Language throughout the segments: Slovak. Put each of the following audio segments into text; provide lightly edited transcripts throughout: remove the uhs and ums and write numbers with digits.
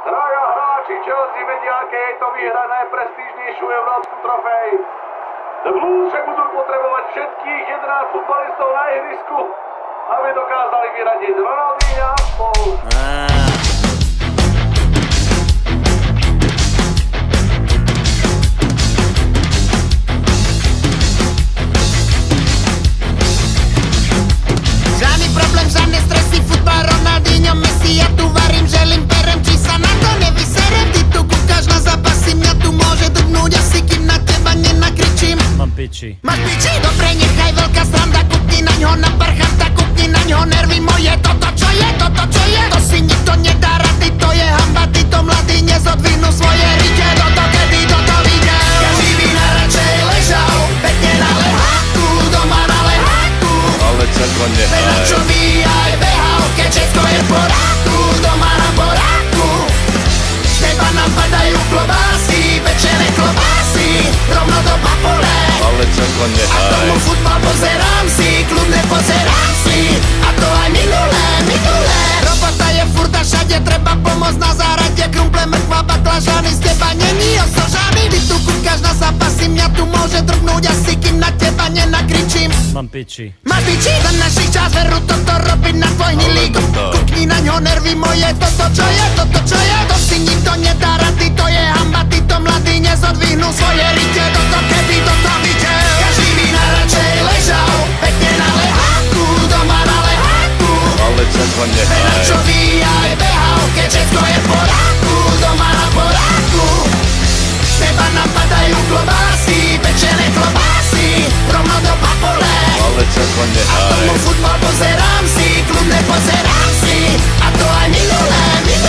Traja hráči Chelsea vedia, aké je to vyhrať najprestížnejšiu európsku trofej. The Blues však budú potrebovať všetkých 11 futbalistov na ihrisku, aby dokázali vyradiť Ronaldinha a spolu. Žádný problém, žádné stresy, futbal, Ronaldinho, Messi, ja tu varím, želím, perem, či sa na to nevyserem. Ty tu kúkaš na zápasy, mňa tu môže drgnúť asi, kým na teba nenakričím. Mám piči. Máš piči? Dobre, nechaj veľká sranda, kúkni na ňo na parchanta, kúkni na ňo nervy moje. Toto čo je, to si nikto nedá rady, to je hamba, títo mladí nezodvihnú svoje rite. Toto kedy toto videl, každý by najradšej ležal, pekne na leháku, doma na leháku. Ale čako nehaj. Čo by aj behal, keď všetko je v poráku, doma na poráku. Z teba nám padajú klobásy, pečené klobásy, rovno do papole. Ale čako A nehaj. tomu futbal pozerám si, kľudne pozerám si. A to aj minulé. Robota je furt a všade, treba pomôcť na zárade. Krumple, mrkva, baklažany, z teba není osožaný. Ty tu kúkaš na zápasy, mňa tu môže drgnúť asi, kým na teba nenakričím. Mám piči. Máš piči? Za našich čas veru toto robiť na tvoj hnilý. Kúkni na ňo nervy moje, toto čo je, to si nikto nedá rady, to je hamba, títo mladí nezodvihnú svoje rite. Toto keby toto videl, každý by najradšej ležal, pekne na leháku, doma na leháku. Ale čako nehaj. Čo by aj behal, keď všetko je v poráku, doma na poráku. Z teba napadajú klobásy, pečené klobásy, rovno do papole. Ale čako A nehaj. tomu futbal pozerám si, kľudne pozerám si. A to aj minulé.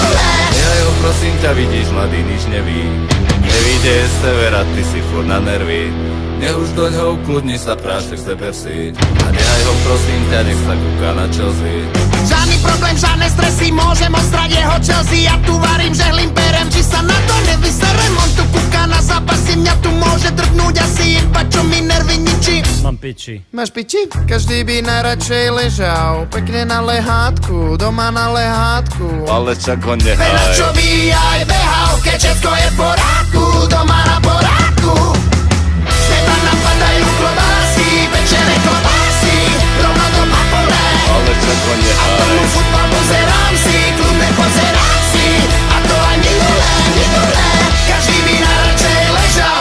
Ja ho prosím ťa, vidíš, mladý nič neví. Nevíde z severa, ty si furt na nervy. Nech už doňho ukludni sa, prášek seber si. A nehaj ho prosím ťa, nech sa kúka na Chelsea. Žiadny problém, žiadne stresy, môžem ostrať jeho Chelsea. Ja tu varím, žehlím, perem, či sa na to nevyserem. On tu kúka na zápasy, mňa tu môže drgnúť asi, iba čo mi nervy ničí. Mám piči. Máš piči? Každý by najradšej ležal, pekne na lehátku, doma na lehátku. Ale čako Veľa nehaj. čo by aj behal, keď všetko je v poráku, doma na poráku. Z teba napadajú klobásy, pečené klobásy, rovno do papole. Ale čako A nehaj. tomu futbal pozerám si, kľudne pozerám si. A to aj minulé. Každý by najradšej ležal,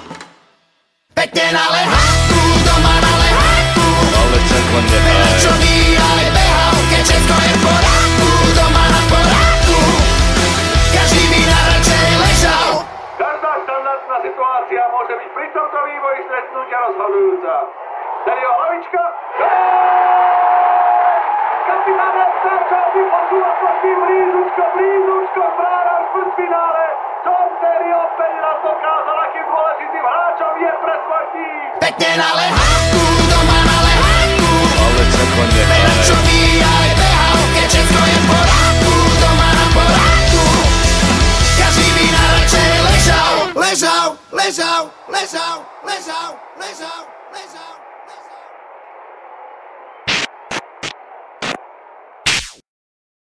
pekne na lehátku, doma na lehátku. Ale čako Veľa nehaj. čo by aj behal, keď všetko je v poráku, doma na poráku. Každý by najradšej ležal. Každá štandardná situácia môže byť pri tomto vývoji stretnutia rozhodujúca. Sergio hlavička. Kapitán Leptáča vyposúva sa s tým blízučko k bránám štvrťfinále. John Terry opäť raz dokázal, akým dôležitým hráčom je pre svoj tým. Pekne na lehátku, doma na lehátku. Ale čako nehaj. Čo by aj behal, keď všetko je v poráku, doma na poráku. Každý by najradšej ležal.